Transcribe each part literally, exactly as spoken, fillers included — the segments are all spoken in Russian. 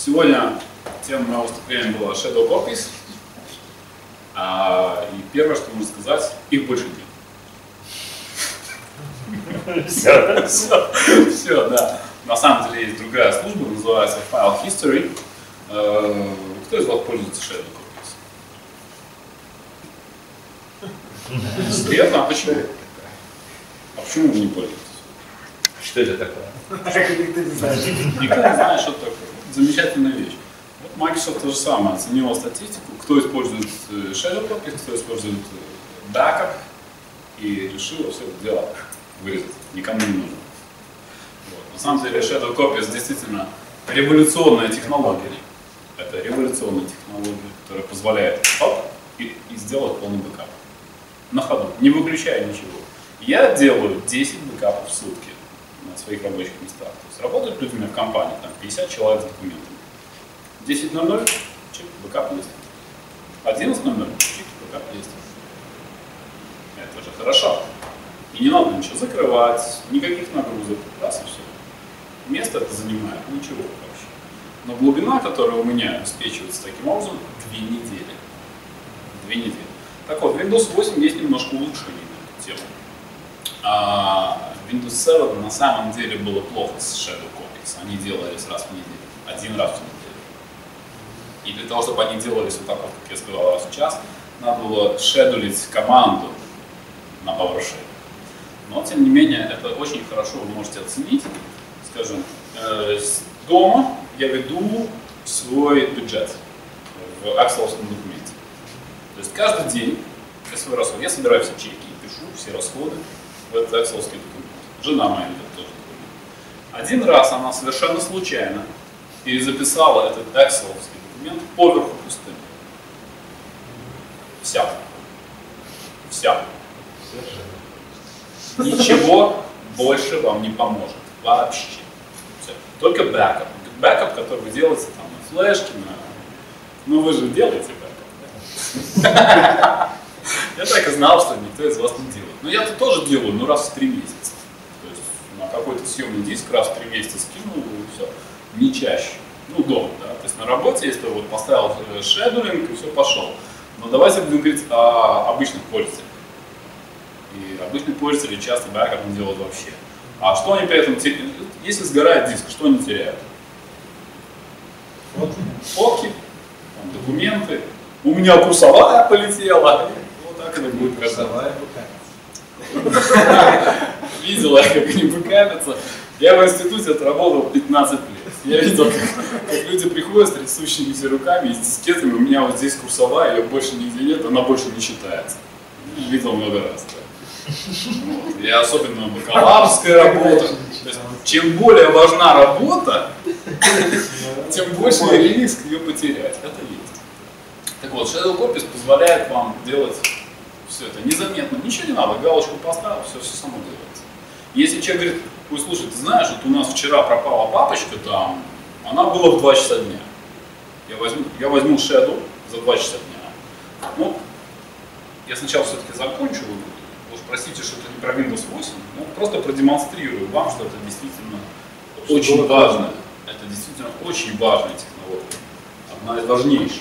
Сегодня тема моего выступления была Shadow Copies. А, и первое, что можно сказать, их больше нет. Все, все, все, да. На самом деле есть другая служба, называется File History. Кто из вас пользуется Shadow Copies? Серьезно? А почему? А почему вы не пользуетесь? Что это такое? Никто не знает. Никто не знает, что это такое. Замечательная вещь. Вот Microsoft то же самое, оценила статистику, кто использует Shadow Copies, кто использует Backup, и решила все это дело вырезать. Никому не нужно. Вот. На самом деле Shadow Copies действительно революционная технология. Это революционная технология, которая позволяет оп, и, и сделать полный бэкап. На ходу, не выключая ничего. Я делаю десять бэкапов в сутки на своих рабочих местах. То есть работают люди у меня в компании, там пятьдесят человек с документами. десять ноль ноль, чик, бэкап есть. одиннадцать ноль ноль, чик, бэкап есть. Это же хорошо. И не надо ничего закрывать, никаких нагрузок, раз и все. Место это занимает, ничего вообще. Но глубина, которая у меня обеспечивается таким образом, две недели. Две недели. Так вот, Windows восемь есть немножко улучшений на эту тему. А Windows семь на самом деле было плохо с Shadow Copies. Они делались раз в неделю, один раз в неделю. И для того, чтобы они делались вот так, как я сказал, раз в час, надо было шедулить команду на PowerShell. Но, тем не менее, это очень хорошо вы можете оценить. Скажем, э, дома я веду свой бюджет в Excel-овском документе. То есть каждый день я свой расход, я собираю все чеки, пишу все расходы в этот Excel-овский документ. Жена моя ведет тоже документ. Один раз она совершенно случайно перезаписала этот Excel-овский документ поверху пустым. Вся. Вся. Ничего больше вам не поможет. Вообще. Все. Только бэкап. Бэкап, который вы делаете там на флешке, на... Ну вы же делаете бэкап. Я так и знал, что никто из вас не делает. Но я-то тоже делаю, ну раз в три месяца. То есть на какой-то съемный диск раз в три месяца скинул и все. Не чаще. Ну дома, да. То есть на работе, если вот поставил шедулинг и все пошел. Но давайте будем говорить о обычных пользователях. И обычные пользователи часто бэкап не делают вообще. А что они при этом теряют? Если сгорает диск, что они теряют? Фотки, Фотки там, документы. У меня курсовая полетела. Вот так это будет курсовая бэкапиться. Видела, как они бэкапятся. Я в институте отработал пятнадцать лет. Я видел, как, как люди приходят с трясущимися руками и с дискетами. У меня вот здесь курсовая, ее больше нигде нет, она больше не считается. Видел много раз. Да. Вот. И особенно бакалаврская работа. То есть, чем более важна работа, тем больше риск ее потерять. Это есть. Так вот, Shadow Copies позволяет вам делать все это незаметно. Ничего не надо, галочку поставил, все, все само делается. Если человек говорит, ой, слушай, ты знаешь, вот у нас вчера пропала папочка там, она была в два часа дня. Я возьму, я возьму Shadow за два часа дня. Ну, я сначала все-таки закончу. Уж простите, что это не про Windows восемь, но просто продемонстрирую вам, что это действительно очень важно. Это действительно очень важная технология. Одна из важнейших.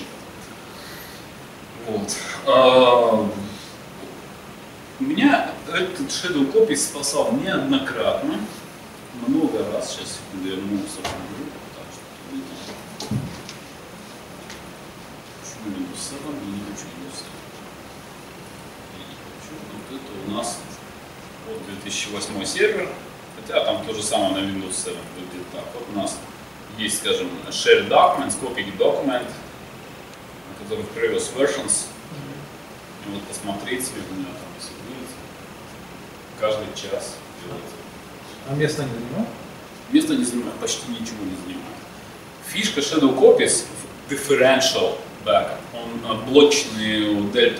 Вот. А, меня этот Shadow Copies спасал неоднократно, много раз. Сейчас, секунду, я вернулся в группу, потому что видно. Почему Windows семь? Я не хочу Windows семь. Вот это у нас вот две тысячи восьмой сервер, хотя там то же самое на Windows семь выглядит так. Вот у нас есть, скажем, Share Documents, Copy Document, который в previous versions. И вот посмотрите, у меня там все будет. Каждый час делается. А место не занимает? Место не занимает, почти ничего не занимает. Фишка Shadow Copies в differential backup. Он блочную дельту.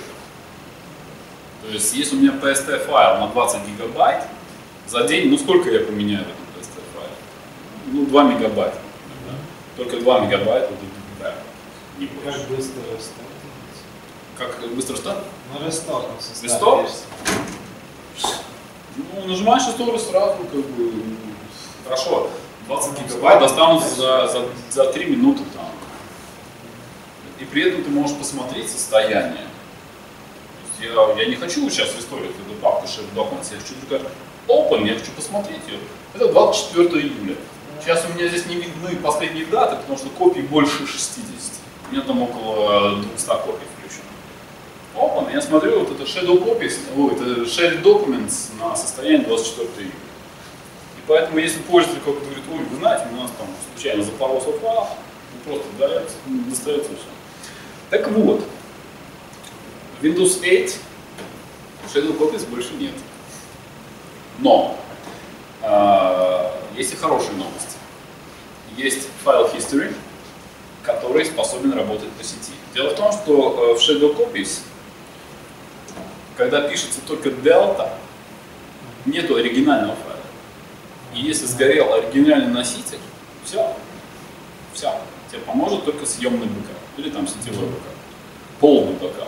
То есть, если у меня пи эс ти файл на двадцать гигабайт, за день, ну сколько я поменяю в этом пи эс ти файле? Ну, два мегабайта. Да? Только два мегабайта будет бэкап. Не больше. Как быстро рестарт? Как быстро старт? Ну, рестарт. Рестарт? Ну, нажимаешь историю сразу, как бы, хорошо. двадцать гигабайт достанутся за, за, за три минуты там. И при этом ты можешь посмотреть состояние. Я, я не хочу сейчас в историю эту папку Shared Documents, я хочу только Open, я хочу посмотреть ее. Это двадцать четвёртого июля. Сейчас у меня здесь не видны последние даты, потому что копий больше шестидесяти. У меня там около двухсот копий включено. Open, я смотрю, вот это Shadow Copies, о, это Shared Documents на состояние двадцать четвёртого июля. И поэтому, если пользователь как говорит, ой, вы знаете, у нас там случайно запоролся файл, просто удаляется, достается все. Так вот, Windows восемь Shadow Copies больше нет. Но э, есть и хорошие новости. Есть файл History, который способен работать по сети. Дело в том, что э, в Shadow Copies, когда пишется только Delta, нету оригинального файла. И если сгорел оригинальный носитель, все, все, тебе поможет только съемный бэкап или там сетевой бэкап, полный бэкап.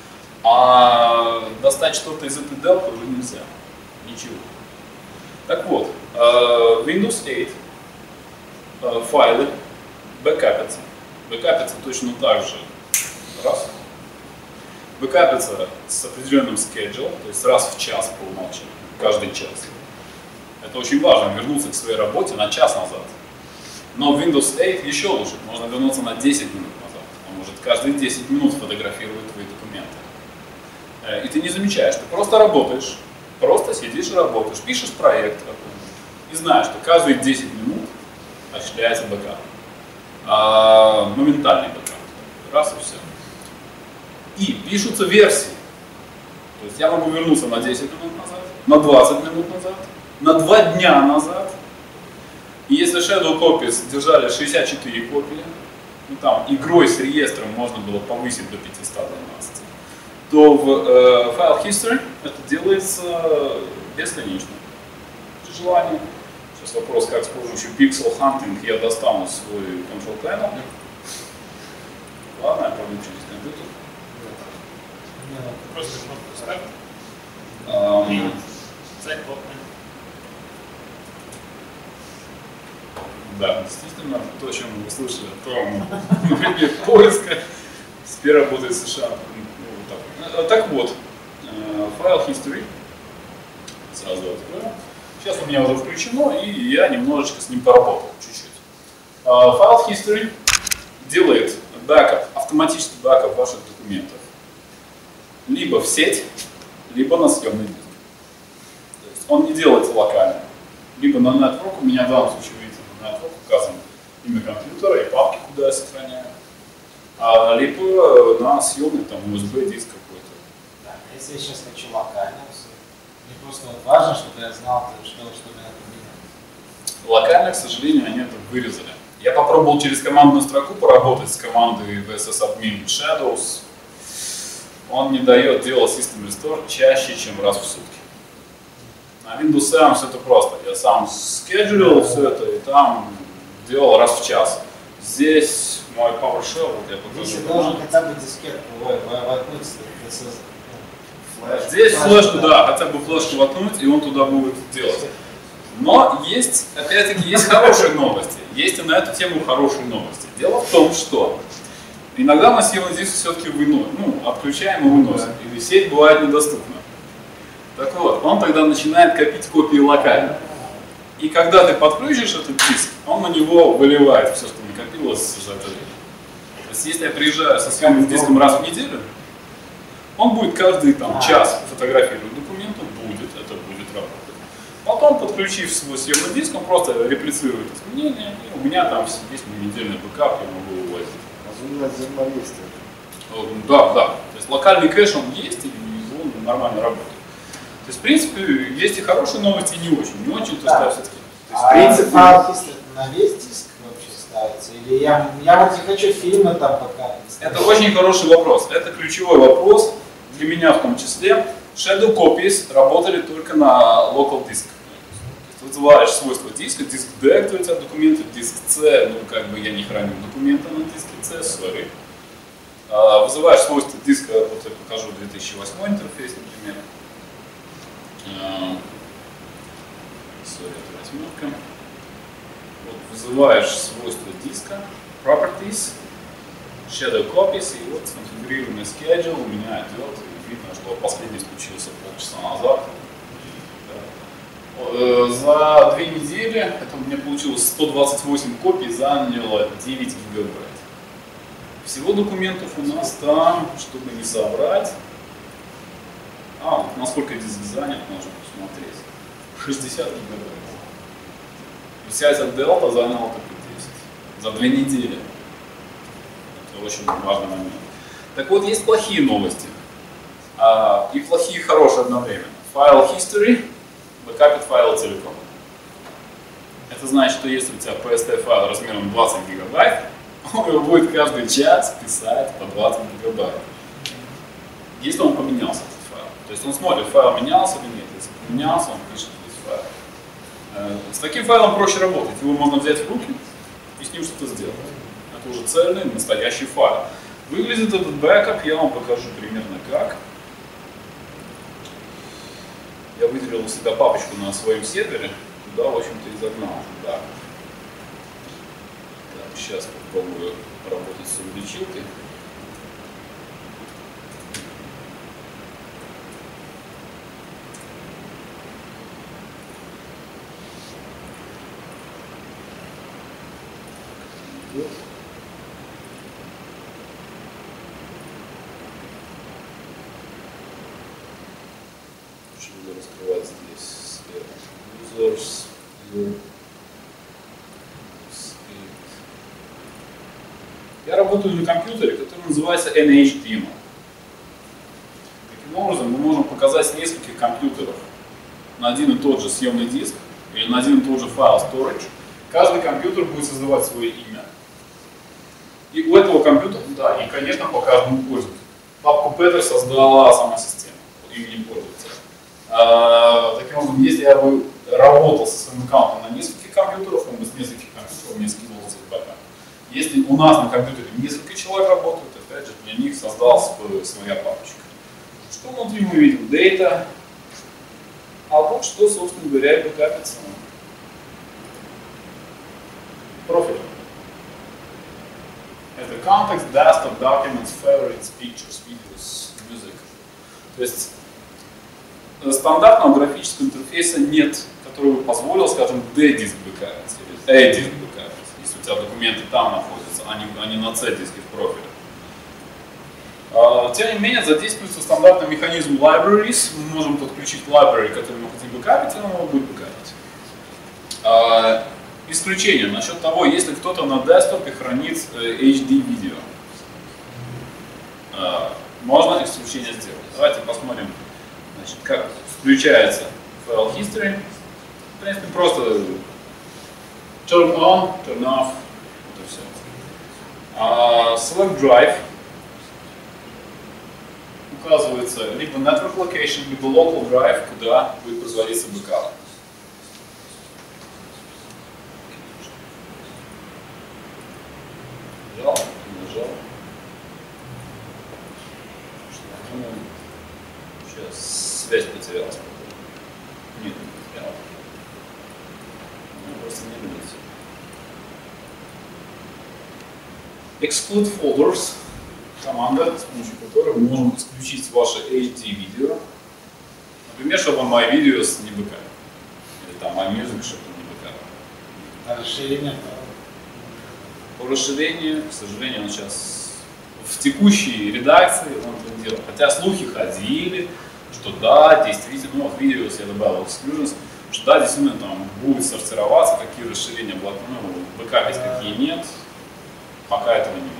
А достать что-то из этой Delta уже нельзя, ничего. Так вот, Windows восемь файлы бэкапятся. Бэкапятся точно так же. Раз. Бэкапятся с определенным schedule, то есть раз в час по умолчанию, каждый час. Это очень важно, вернуться к своей работе на час назад. Но в Windows восемь еще лучше, можно вернуться на десять минут назад. Он может каждые десять минут фотографировать твои документы. И ты не замечаешь, ты просто работаешь, просто сидишь и работаешь, пишешь проект и знаешь, что каждые десять минут осуществляется бэкап. А, моментальный бэкап. Раз и все. И пишутся версии. То есть я могу вернуться на десять минут назад, на двадцать минут назад, на два дня назад. И если Shadow Copies держали шестьдесят четыре копии, ну, там игрой с реестром можно было повысить до пятисот двенадцати, то в э, файл History это делается бесконечно. При желании. Сейчас вопрос, как с помощью Pixel Hunting я достану свой Control Panel. Ладно, я пойду через компьютер. Просто кнопку ставь. Um, Сайт плотный. Да, действительно, то, о чем вы слышали, то время поиска теперь работает в США. Ну, вот так. так вот, файл History, сразу открою. Сейчас у меня уже включено, и я немножечко с ним поработал, чуть-чуть. Файл History делает бэкап, автоматический бэкап ваших документов либо в сеть, либо на съемный диск. То есть он не делается локально. Либо на network, у меня в данном случае, видите, на network указано имя компьютера и папки, куда я сохраняю, а, либо на съемный там ю эс би-диск какой-то. Да, если я сейчас хочу локально, мне просто вот важно, чтобы я знал, что, что мне надо поменять. Локально, к сожалению, они это вырезали. Я попробовал через командную строку поработать с командой ви эс эс admin Shadows. Он не дает делать System Restore чаще, чем раз в сутки. На Windows семь все это просто. Я сам скеджулил все это и там делал раз в час. Здесь мой PowerShell, вот я покажу. Здесь должен хотя бы дискет воткнуть, флешку. Здесь флешку, да, хотя бы флешку воткнуть, и он туда будет делать. Но есть, опять-таки, есть хорошие новости. Есть и на эту тему хорошие новости. Дело в том, что иногда мы съемный диск все-таки выносим, ну, отключаем и выносим. Или сеть бывает недоступна. Так вот, он тогда начинает копить копии локально. И когда ты подключишь этот диск, он на него выливает все, что накопилось за это время. То есть, если я приезжаю со съемным диском раз в неделю, он будет каждый там, час фотографировать документ, он будет, это будет работать. Потом, подключив свой съемный диск, он просто реплицирует изменения, и у меня там есть недельный бэкап, я могу увозить. Развивать взаимодействие. Да, да. То есть локальный кэш он есть, и он нормально работает. То есть, в принципе, есть и хорошие новости, и не очень. Не очень, то Да. все-таки. То есть, А в принципе, файл History на весь диск вообще ставится? Или я, я вот не хочу фильмы там пока. это очень хороший вопрос. Это ключевой вопрос для меня в том числе. Shadow Copies работали только на local disk. Ты вызываешь свойства диска, диск D, где у тебя документы, диск C, ну как бы я не храню документы на диске C, sorry. А, вызываешь свойства диска, вот я покажу две тысячи восьмой интерфейс, например. А, sorry, это восьмерка. Вот вызываешь свойства диска, properties, shadow copies, и вот конфигурируемый schedule у меня идет, и видно, что последний случился полчаса назад. За две недели это у меня получилось сто двадцать восемь копий, заняло девять гигабайт. Всего документов у нас там, чтобы не соврать, а, вот насколько диск занят, можно посмотреть, шестьдесят гигабайт. Вся эта дельта заняла только десять. За две недели. Это очень важный момент. Так вот, есть плохие новости. И плохие и хорошие одновременно. Файл history бэкапит файл целиком. Это значит, что если у тебя пи эс ти файл размером двадцать гигабайт, он его будет каждый час писать по двадцать гигабайт. Если он поменялся, этот файл. То есть он смотрит, файл менялся или нет. Если поменялся, он пишет весь файл. С таким файлом проще работать. Его можно взять в руки и с ним что-то сделать. Это уже цельный, настоящий файл. Выглядит этот бэкап, я вам покажу примерно как. Я выделил у себя папочку на своем сервере, туда, в общем-то, и загнал. Да. Так, сейчас попробую работать с увеличилкой. Вот. Буду раскрывать здесь users, view, script. Я работаю на компьютере, который называется эн эйч Demo. Таким образом, мы можем показать с нескольких компьютеров на один и тот же съемный диск или на один и тот же файл storage. Каждый компьютер будет создавать свое имя. И у этого компьютера, да, и, конечно, по каждому пользователю. Папку Петер создала сама система по имени пользователя. А, таким образом, если я бы работал со своим аккаунтом на нескольких компьютерах, он бы с нескольких компьютеров мне скидывался в бэкап. Если у нас на компьютере несколько человек работают, опять же, для них создалась своя папочка. Что внутри мы видим? Data. А вот что, собственно говоря, и бэкапится. Профиль. Это context, desktop, documents, favorites, pictures, videos, music. То есть стандартного графического интерфейса нет, который бы позволил, скажем, D-диск бэкапить или A-диск бэкапить, если у тебя документы там находятся, а не, а не на C-диске в профиле. А, тем не менее, задействуется стандартный механизм libraries. Мы можем подключить library, который мы хотим бэкапить, и он его будет бэкапить. А, исключение насчет того, если кто-то на десктопе хранит эйч ди-видео. А, можно исключение сделать. Давайте посмотрим. Значит, как включается файл history. В принципе, просто turn on, turn off. Это все. Uh, select drive. Указывается либо network location, либо local drive, куда будет производиться бэкап. Нажал, нажал. Сейчас связь потерялась. Нет, не потерялась. Она просто не видится. Exclude folders. Команда, с помощью которой мы можем исключить ваше эйч ди-видео. Например, чтобы My Videos не бэкапил. Или там My Music, чтобы не бэкапил. А расширение? По расширению, к сожалению, он сейчас в текущей редакции он это делает. Хотя слухи ходили, что да, действительно, ну, в видео я добавил exclusions, что да, действительно там будет сортироваться, какие расширения, ну, бэкапить, какие нет. Пока этого не видно.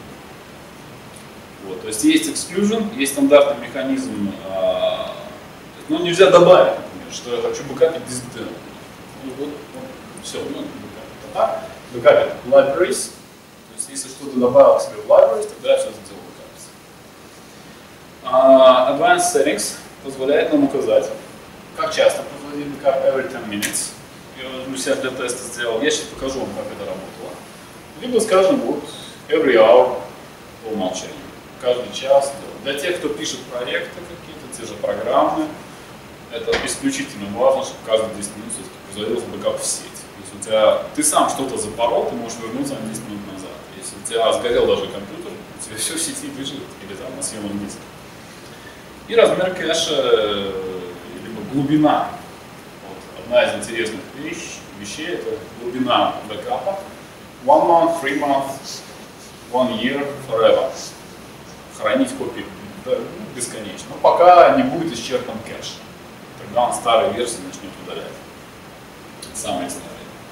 Вот, то есть есть exclusion, есть стандартный механизм, э, ну нельзя добавить, например, что я хочу бэкапить диск D. Ну, вот, вот, все, ну, бэкапить. А так, бэкапить libraries, то есть если что-то добавил к себе в libraries, тогда я все это дело бэкапится. Uh, advanced settings позволяет нам указать, как часто производить бэкап, every ten minutes. Я для себя для теста сделал, я сейчас покажу вам, как это работало. Либо, скажем, вот every hour по умолчанию. Каждый час. Для тех, кто пишет проекты какие-то, те же программы, это исключительно важно, чтобы каждые десять минут все-таки производился бэкап в сеть. есть у тебя, ты сам что-то запорол, ты можешь вернуться на десять минут назад. Если у тебя сгорел даже компьютер, у тебя все в сети лежит, или там на съемном диске. И размер кэша, либо глубина. Вот, одна из интересных вещь, вещей это глубина бэкапа. One month, three months, one year, forever. Хранить копии бесконечно. Но пока не будет исчерпан кэш. Тогда он старые версии начнет удалять. Самые старые.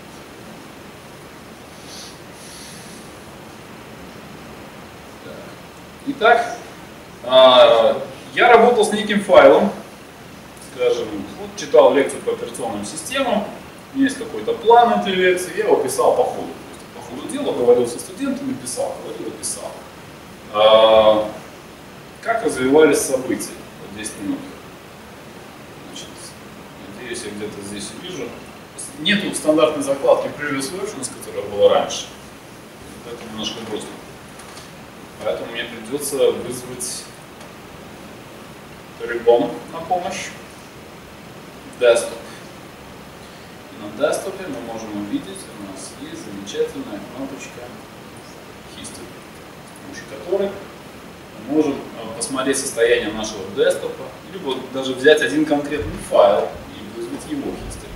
Итак, я работал с неким файлом, скажем, вот читал лекцию по операционным системам, у меня есть какой-то план этой лекции, я его писал по ходу. По ходу дела говорил со студентами, писал, говорил и писал. Как развивались события? Вот десять минут. Значит, надеюсь, я где-то здесь увижу. Нету стандартной закладки Previous Versions, которая была раньше. Это немножко грустно. Поэтому мне придется вызвать Ribbon на помощь. Desktop. На десктопе мы можем увидеть, у нас есть замечательная кнопочка History, с помощью которой мы можем посмотреть состояние нашего десктопа, либо даже взять один конкретный файл и вызвать его History.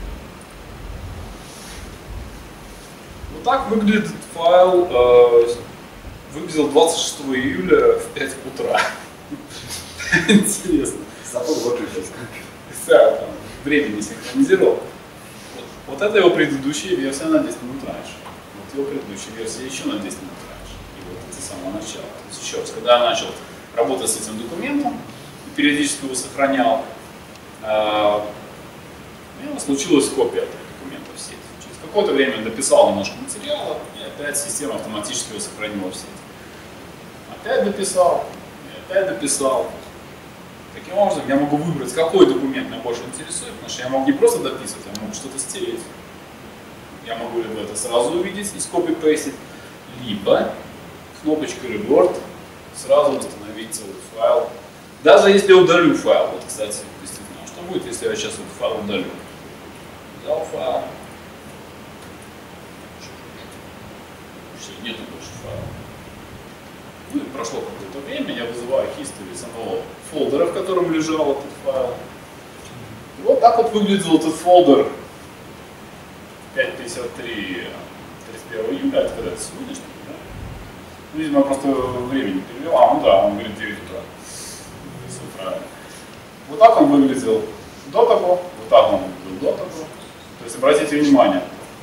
Вот так выглядит файл, э, выглядел двадцать шестого июля в пять утра. Интересно. Зато вот и Да, там, время не синхронизировал. Вот, вот это его предыдущая версия на десять минут раньше. Вот его предыдущая версия еще на десять минут раньше. И вот это с самого начала. То есть еще раз, когда я начал работать с этим документом, периодически его сохранял, э, у меня случилась копия этого документа в сети. Через какое-то время дописал немножко материала, и опять система автоматически его сохранила в сети. Опять дописал, и опять дописал. Таким образом, я могу выбрать, какой документ меня больше интересует, потому что я могу не просто дописывать, я могу что-то стереть. Я могу либо это сразу увидеть и скопи-пейстить, либо кнопочкой Revert сразу восстановить целый файл. Даже если я удалю файл, вот, кстати, действительно, что будет, если я сейчас этот файл удалю? Взял файл. Все, нету больше файла. Ну и прошло какое-то время, я вызываю history самого фолдера, в котором лежал этот файл. И вот так вот выглядел этот фолдер пять пятьдесят три тридцать первого июля, это когда это сегодняшний, да? Ну, видимо, я просто времени не перевел. А, ну да, он говорит девять утра. С утра. Вот так он выглядел до того, вот так он выглядел до того. То есть обратите внимание,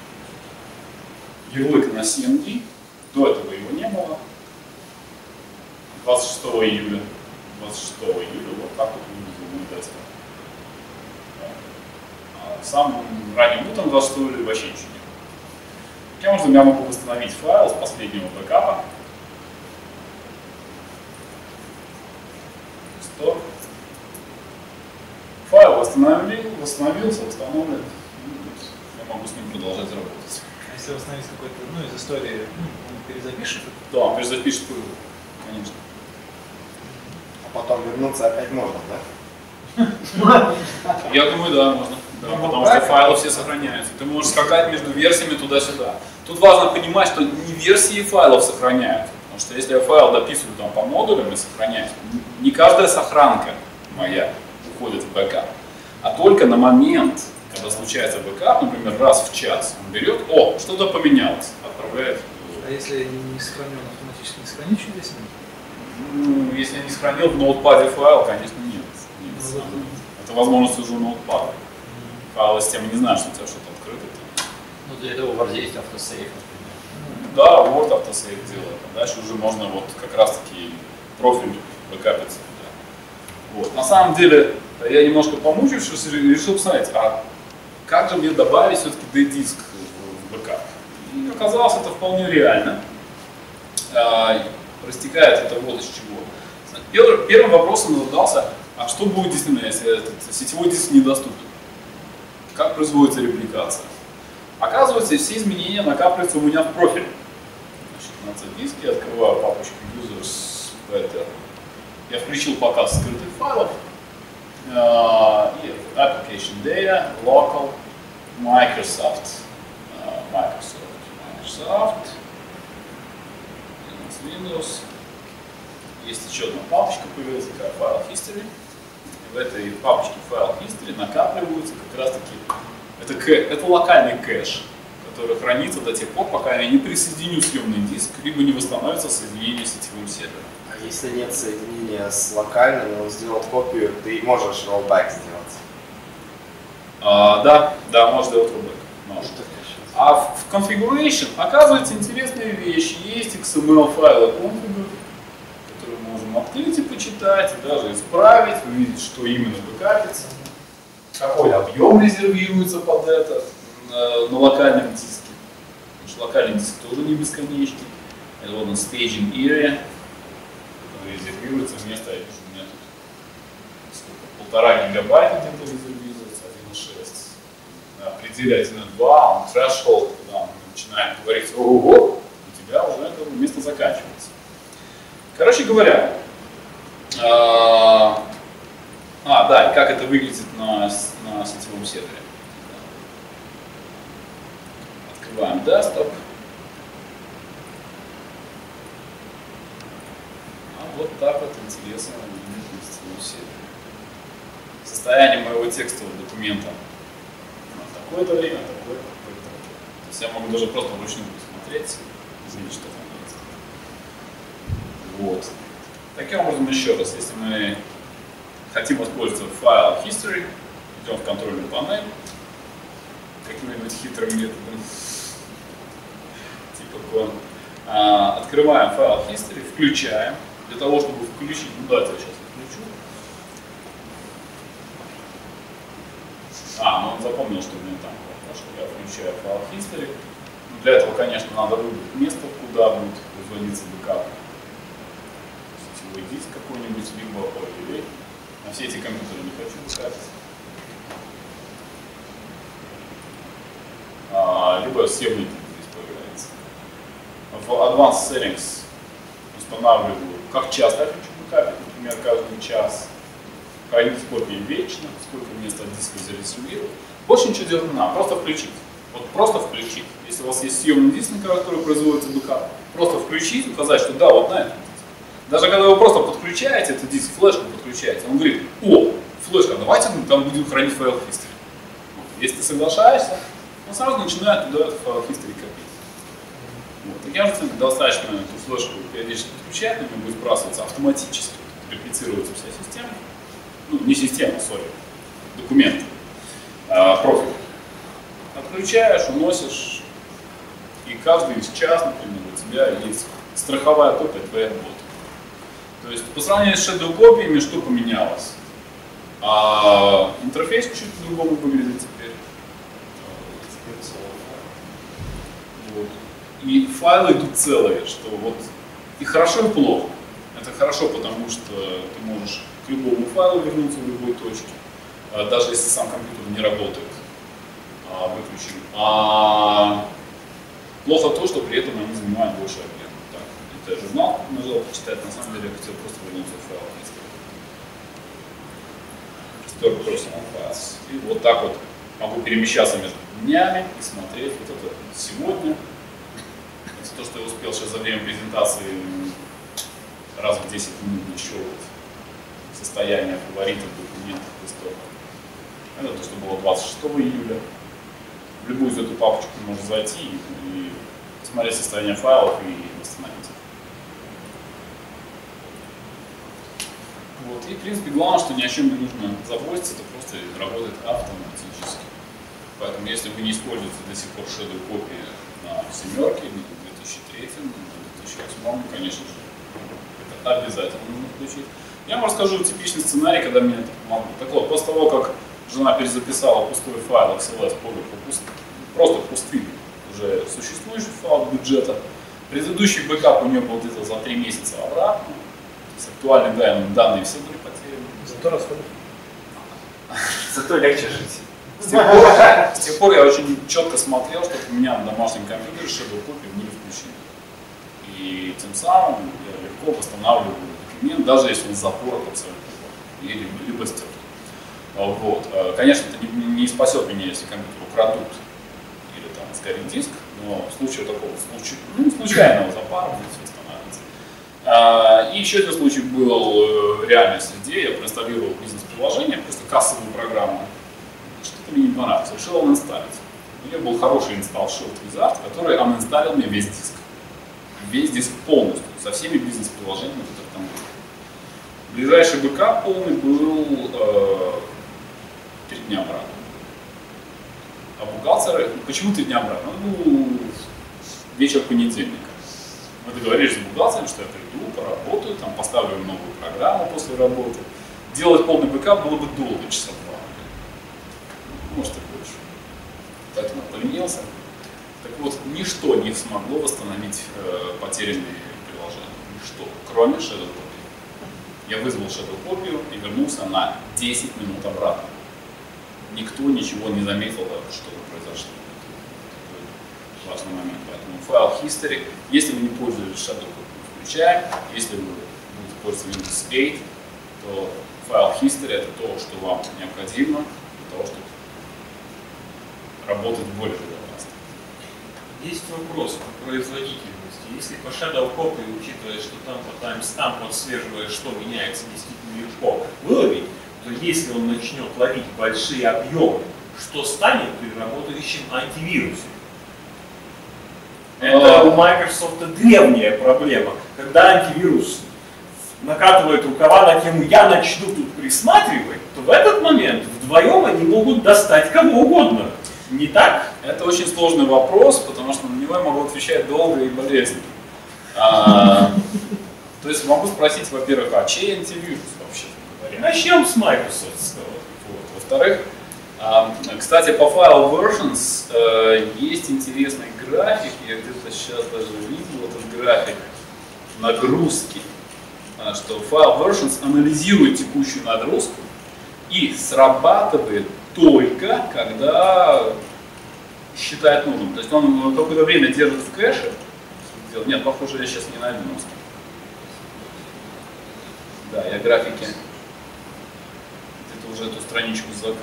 ярлык на си эм ди, до этого его не было. двадцать шестого июля, двадцать шестого июля, вот так вот выглядел мой десктоп. А самым ранним утром двадцать шестого июля вообще ничего не было. Таким образом, я могу восстановить файл с последнего бэкапа. Стоп. Файл восстановил, восстановился, восстановлен. Я могу с ним продолжать работать. А если восстановить какой-то, ну, из истории, ну, он перезапишет? Да, он перезапишет, конечно. Потом вернуться опять можно, да? Я думаю, да, можно. Да, потому что файлы все сохраняются. Ты можешь скакать между версиями туда-сюда. Тут важно понимать, что не версии файлов сохраняются. Потому что если я файл дописываю там, по модулям и сохраняюсь, не каждая сохранка моя уходит в бэкап. А только на момент, когда случается бэкап, например, раз в час, он берет, о, что-то поменялось, отправляет. А если не сохранен, автоматически не сохранит через десять минут? Ну, если я не сохранил в ноутпаде файл, конечно, нет. нет. Это возможность уже ноутпада. Файловая система не знает, что у тебя что-то открыто. Ну, для этого в Word есть автосейв, например. Да, Word автосейв делает. А дальше уже можно вот как раз таки профиль бэкапиться. Да. Вот. На самом деле, я немножко помучившись, решил посмотреть, а как же мне добавить все-таки D-диск в бэкап? И оказалось, это вполне реально. Растекает это вот из чего. Первым вопросом задался, а что будет действительно, если этот сетевой диск недоступен? Как производится репликация? Оказывается, все изменения накапливаются у меня в профиле. Значит, на C-диске я открываю папочку users better. Я включил показ скрытых файлов. И application data, local, Microsoft Microsoft, Microsoft, Windows. Есть еще одна папочка, появилась такая файл history. И в этой папочке файл history накапливаются как раз таки, это, кэ, это локальный кэш, который хранится до тех пор, пока я не присоединю съемный диск, либо не восстановится соединение с сетевым сервером. А если нет соединения с локальным, и он сделал копию, ты можешь rollback сделать? А, да, да, можно сделать rollback. Может. А в, в configuration оказывается интересная вещь. Есть икс эм эл файлы configure, которые мы можем открыть и почитать, и даже исправить, увидеть, что именно бэкапится, какой объем резервируется под это на, на локальном диске. Потому что локальный диск тоже не бесконечный. Это вот он staging area, который резервируется вместо, я вижу, у меня тут сколько, полтора гигабайта где-то резервируется, один и шесть. Предел один и два, он threshold, когда он начинает говорить, ого, у тебя уже это место заканчивается. Короче говоря, а, а, да, и как это выглядит на, на сетевом сервере. Открываем desktop. А вот так вот интересно выглядит на сетевом сервере. Состояние моего текстового документа на такое-то время, такое-то, такое-то. То есть я могу даже просто вручную посмотреть, извините, что там есть. Вот. Таким образом, еще раз, если мы хотим использовать файл history, идем в контрольную панель, каким-нибудь хитрым методом, типа кон. А, открываем файл history, включаем. Для того, чтобы включить, ну давайте я сейчас включу. А, ну он запомнил, что у меня там было, хорошо, я включаю файл history. Для этого, конечно, надо выбрать место, куда будет производиться бэкап. Сетевой диск какой-нибудь, либо ой, на все эти компьютеры не хочу бэкапить. А, либо съемный диск здесь появляется. В Advanced Settings устанавливаю, как часто я хочу бэкапить, например, каждый час. Хранить копии вечно, сколько места от диска зарезервировать. Больше ничего делать не надо, просто включить. Вот просто включить. Если у вас есть съемный диск, на который производится бэкап, просто включить, указать, что да, вот на этом диске. Даже когда вы просто подключаете этот диск, флешку подключаете, он говорит, о, флешка, давайте мы там будем хранить файл history. Если ты соглашаешься, он сразу начинает туда этот файл history копить. Вот. Таким образом, достаточно эту флешку периодически подключать, на нее будет сбрасываться автоматически, реплицируется вся система. Ну, не система, сори, документ, а, профиль. Отключаешь, уносишь, и каждый час, например, у тебя есть страховая копия твоей работы. То есть по сравнению с shadow копиями, что поменялось? А, интерфейс чуть по-другому выглядит теперь. Вот. И файлы идут целые, что вот и хорошо, и плохо. Это хорошо, потому что ты можешь к любому файлу вернуться в любой точке, даже если сам компьютер не работает, выключим. А плохо то, что при этом они занимают больше объема. Так, это журнал нажал почитать, на самом деле я хотел просто вернуться в файл. Restore Personal Files. И вот так вот могу перемещаться между днями и смотреть вот это сегодня. Это то, что я успел сейчас за время презентации раз в десять минут нащелкать. Состояние фаворитов, документов, листов. Это то, что было двадцать шестого июля. В любую из эту папочку можно зайти и, и посмотреть состояние файлов и восстановить. Вот. И, в принципе, главное, что ни о чем не нужно заботиться, это просто работает автоматически. Поэтому, если вы не используете до сих пор shadow копии на семерке, на две тысячи третьем, на две тысячи восьмом, конечно же, это обязательно нужно включить. Я вам расскажу типичный сценарий, когда мне это помогло. Так вот, после того, как жена перезаписала пустой файл икс эл эс просто пустым, уже существующий файл бюджета, предыдущий бэкап у нее был где-то за три месяца обратно, то есть актуальные данные, данные все были потеряны. Зато расходы. Зато легче жить. С тех, пор, с тех пор я очень четко смотрел, чтобы у меня на домашнем компьютере shadow копии были включены. И тем самым я легко восстанавливаю документ, даже если он запорот абсолютно, или либо стерт. Вот. Конечно, это не, не спасет меня, если компьютер украдут или там скорее диск, но в случае такого случая, ну, случайного запарывания все становится. А, и еще один случай был в реальной среде. Я проинсталлировал бизнес-приложение, просто кассовую программу. Что-то мне не понравилось, решил анинсталлить. У меня был хороший install shift wizard, который анинсталлил мне весь диск. Весь диск полностью, со всеми бизнес-приложениями, которые там были. Ближайший бэкап полный был э, три дня обратно. А бухгалтеры, почему три дня обратно? Ну, был вечер понедельника. Мы договорились с бухгалтером, что я приду, поработаю, там, поставлю новую программу после работы. Делать полный бэкап было бы долго, часа два. Может и больше. Поэтому я поленился. Так вот, ничто не смогло восстановить э, потерянные приложения. Ничто, кроме Shadow Copy. Я вызвал Shadow Copy и вернулся на десять минут обратно. Никто ничего не заметил, что произошло. Это важный момент. Поэтому файл History, если вы не пользуетесь Shadow Copy, включаем. Если вы будете пользоваться Windows восемь, то файл History это то, что вам необходимо для того, чтобы работать более безопасно. Есть вопрос по производительности. Если по Shadow Copy, учитывая, что там по timestamp отслеживая, что меняется, действительно легко выловить, то если он начнет ловить большие объемы, что станет при работающем антивирусе? Это у Microsoft древняя проблема. Когда антивирус накатывает рукава на тему «я начну тут присматривать», то в этот момент вдвоем они могут достать кого угодно. Не так? Это очень сложный вопрос, потому что на него я могу отвечать долго и болезненно. А, то есть могу спросить, во-первых, а чей антивирус вообще? Начнем с Microsoft. Вот. Во-вторых, а, кстати, по File Versions а, есть интересный график, я где-то сейчас даже видел этот график нагрузки, а, что File Versions анализирует текущую нагрузку и срабатывает только когда считает нужным. То есть он какое-то время держит в кэше. Нет, похоже, я сейчас не найду. Да, я графики где-то уже эту страничку закрыл,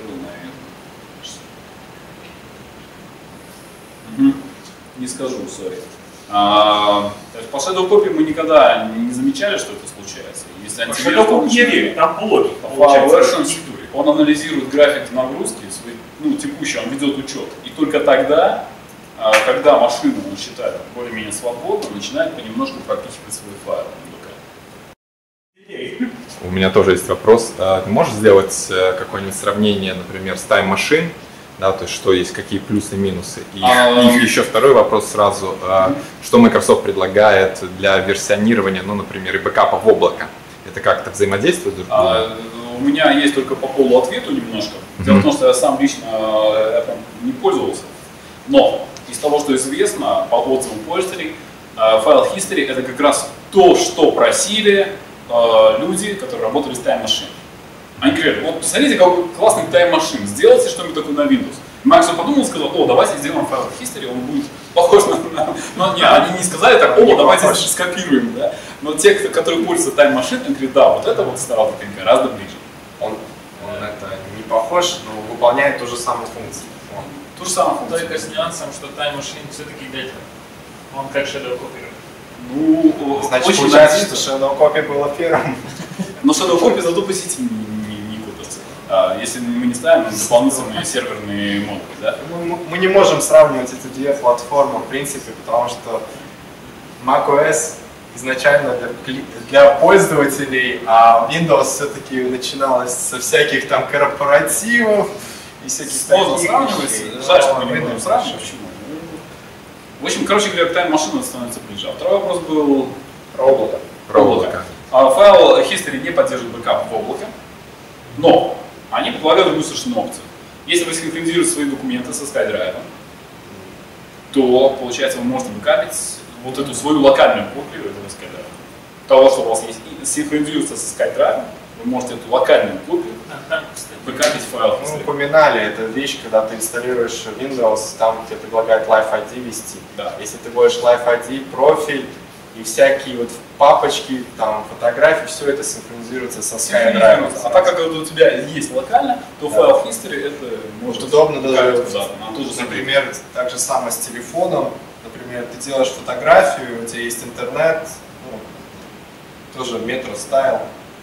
наверное. Угу. Не скажу, сори. А, то есть по Shadow Copy мы никогда не замечали, что это случается. Если по Shadow Copy я верю, там блоки. Он анализирует график нагрузки, свой, ну, текущий, он ведет учет. И только тогда, когда машина он считает более-менее свободно, начинает понемножку пропихивать свой файл. У меня тоже есть вопрос. Ты можешь сделать какое-нибудь сравнение, например, с Time Machine? Да, то есть что есть, какие плюсы и минусы. И, а, и еще второй вопрос сразу. Что Microsoft предлагает для версионирования, ну, например, и бэкапа в облако? Это как-то взаимодействует друг с другом? А, у меня есть только по полу ответу немножко. Дело в том, что я сам лично этим не пользовался. Но из того, что известно по отзывам пользователей, файл History это как раз то, что просили люди, которые работали с Time Machine. Они говорят, вот посмотрите, какой классный Time Machine, сделайте что-нибудь такое на Windows. Microsoft подумал и сказал, о, давайте сделаем файл History, он будет похож на... Но не, они не сказали так, о, давайте скопируем, да. Но те, которые пользуются Time Machine, они говорят, да, вот это вот стало гораздо ближе. Он, он это не похож, но выполняет ту же самую функцию. Он. Ту же самую функцию. Только с нюансом, что Time Machine все-таки дельта. Он как Shadow Copy. Ну, значит, очень получается, надеюсь, что Shadow Copy было первым. Но Shadow Copy зато по сети не, не, не купится. А, если мы не ставим дополнительные серверные модули, да? Мы, мы не можем сравнивать эти две платформы в принципе, потому что macOS изначально для, для пользователей, а Windows все-таки начиналось со всяких там корпоративов и всяких Сложно таких сравнивать. вещей. Жаль, что мы не будем сравнивать. Почему? В общем, короче говоря, к Time Machine становится ближе. А второй вопрос был Про облако. Про облако. А файл History не поддерживает бэкап в облаке, но они предлагают другую совершенно опцию. Если вы синхронизируете свои документы со SkyDrive, то, получается, вы можете бэкапить вот эту свою локальную копию этого SkyDrive. Того, что у вас есть, синхронизируется со SkyDrive, вы можете эту локальную копию бэкапить в файл Мы History. упоминали, это вещь, когда ты инсталируешь Windows, там тебе предлагают Live ай ди вести. Да. Если ты вводишь Live ай ди, профиль и всякие вот папочки, там фотографии, все это синхронизируется со SkyDrive. А так как это у тебя есть локально, то Да. файл History это может удобно даже, куда-то, она тоже например, так же самое с телефоном. Например, ты делаешь фотографию, у тебя есть интернет, ну, тоже метро-стайл,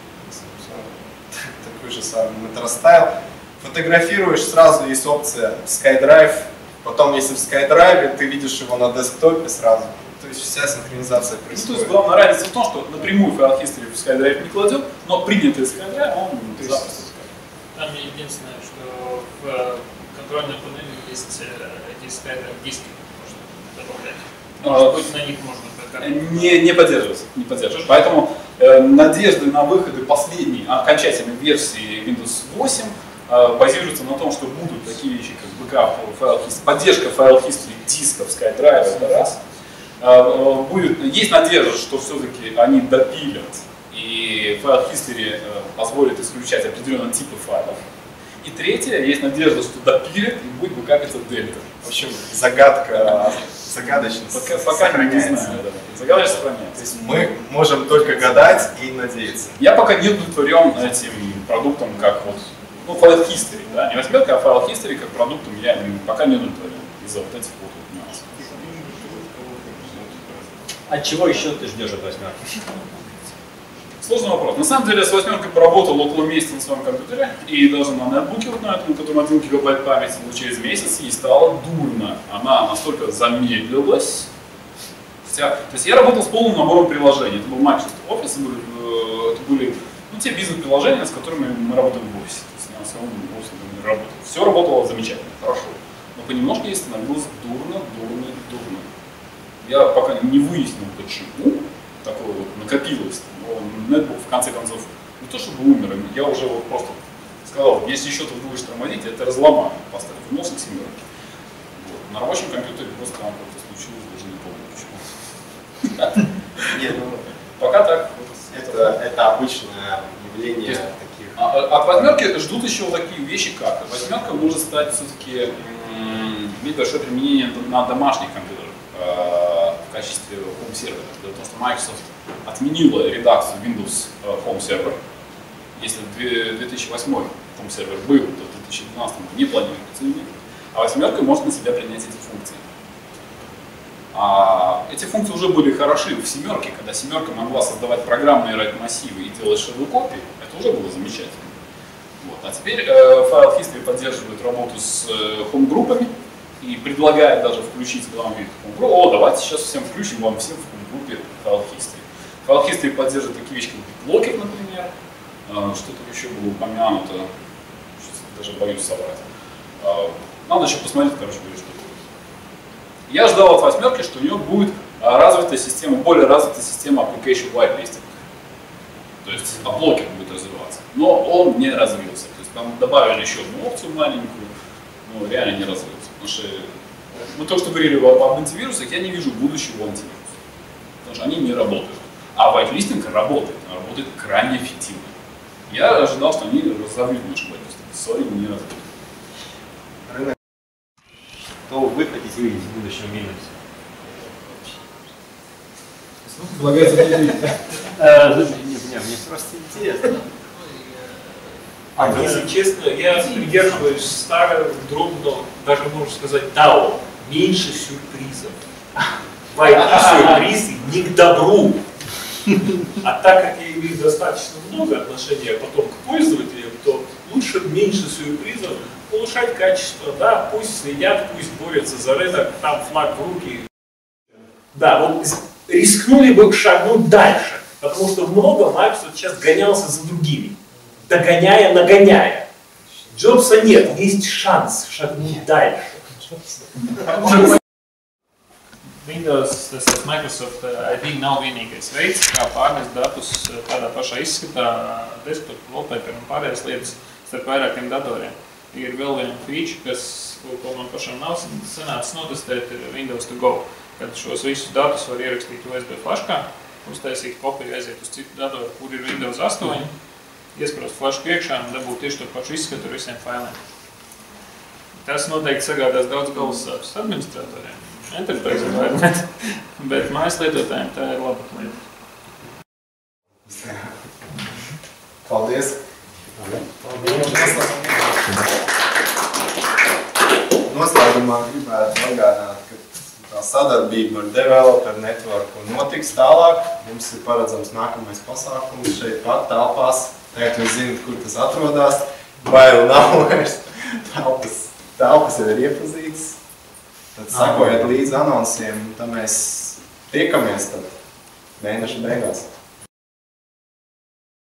такой же самый метро-стайл. Фотографируешь, сразу есть опция SkyDrive, потом если в SkyDrive, ты видишь его на десктопе сразу. То есть вся синхронизация происходит. Ну, то есть главная разница в том, что напрямую файл history в SkyDrive не кладет, но принятый SkyDrive он запросто. Там единственное, что в контрольной панели есть эти SkyDrive диски, можно добавлять. Может быть, на них можно прокатывать. Не, не поддерживается, не поддерживается. Поэтому э, надежды на выходы последней окончательной версии Windows восемь э, базируются на том, что будут такие вещи, как бэкап, файл history, поддержка файл history дисков SkyDrive, это раз. Э, будет, есть надежда, что все-таки они допилят и файл history э, позволит исключать определенные типы файлов. И третье, есть надежда, что допилят и будет бэкапиться дельта. В общем, загадка, загадочность Пока, пока не знаю, да. Загадочность сохраняется. То есть мы можем только гадать и надеяться. Я пока не удовлетворен этим продуктом, как вот, ну, файл history, да, не восьмерка, а файл history как продуктом я пока не удовлетворен из-за вот этих вот нюансов. От чего еще ты ждешь от восьмерки? Сложный вопрос. На самом деле, с восьмеркой поработал около месяца на своем компьютере и даже на ноутбуке, вот на этом, котором один гигабайт памяти, но через месяц ей стало дурно. Она настолько замедлилась. Хотя, то есть я работал с полным набором приложений. Это был Microsoft Office, это были, это были ну, те бизнес-приложения, с которыми мы работаем в офисе. То есть я на своем офисе работал. Все работало замечательно, хорошо. Но понемножку ей становилось дурно, дурно, дурно. Я пока не выяснил, почему такое вот накопилось. Но нетбук в конце концов не то чтобы умер, я уже вот просто сказал, если еще ты будешь тормозить, это разломаю, поставь вернулся к семерке. Вот. На рабочем компьютере просто там как-то случилось, даже не помню почему. Нет, ну, пока так. это, это обычное явление таких. От восьмерки ждут еще вот такие вещи, как восьмерка может стать все-таки иметь большое применение на домашних компьютерах в качестве Home сервера. Дело в том, что Microsoft отменила редакцию Windows Home Server. Если две тысячи восьмой Home Server был, то в две тысячи двенадцатом не планируется иметь. А восьмерка может на себя принять эти функции. А эти функции уже были хороши в семерке, когда семерка могла создавать программные RAID-массивы и делать shadow копии, это уже было замечательно. Вот. А теперь э, файл history поддерживает работу с э, home-группами и предлагает даже включить, когда он видит home-группу, о, давайте сейчас всем включим вам всем в home-группе файл history. Файл history поддерживает такие вещи, как блокер, например, э, что-то еще было упомянуто, даже боюсь соврать. Э, надо еще посмотреть, короче, что будет. Я ждал от восьмерки, что у нее будет развитая система, более развитая система application whitelisting. То есть блокер будет развиваться. Но он не развился. То есть там добавили еще одну опцию маленькую, но реально не развился. Потому что мы только что говорили об антивирусах, я не вижу будущего антивируса. Потому что они не работают. А whitelisting работает, он работает крайне эффективно. Я ожидал, что они разовьют наш whitelisting. Сори, не развили. Что вы хотите видеть в будущем Windows? Предлагается определить. Нет, мне просто интересно. А если честно, я придерживаюсь старого, дробного, даже можно сказать, дао. Меньше сюрпризов. Войти сюрпризы не к добру. А так как я имею достаточно много отношения потом к пользователям, то лучше меньше сюрпризов, улучшать качество, да, пусть следят, пусть борются за рынок, там флаг в руки. Да, вот рискнули бы шагнуть дальше, потому что много Microsoft сейчас гонялся за другими, догоняя, нагоняя. Джобса нет, есть шанс шагнуть дальше. Windows, tas ir Microsoft I D nav vienīgais veids, kā pārnest datus tādā pašā izskatā, desktop, wallpaper un pārējās lietas starp vairākiem datoriem. Ir vēl viena feature, kas, ko man pašam nav sanācis notestēt, ir Windows to Go, kad šos visus datus var ierakstīt U S B flaškā, uztaisīt kopiju, aiziet uz citu datoru, kur ir Windows astoņi, iesprost flašku iekšā un dabūt tieši to pašu izskatu ar visiem failiem. Tas noteikti sagādās daudz galvas sāpes administratoriem. Enterprise environment, bet mājas lietotājiem tā ir laba lieta. Paldies! Paldies! noslēgumā gribētu atgādināt, ka tā sadarbība ar Developer Networku notiks tālāk. Mums ir paredzams nākamais pasākums šeit pat telpās. Tagad jūs zināt, kur tas atrodas. Bailu nav vairs. Telpas, telpas jau ir iepazītas. Tad sakojiet līdz anonsiem, un tad mēs tiekamies tad mēneša beigās.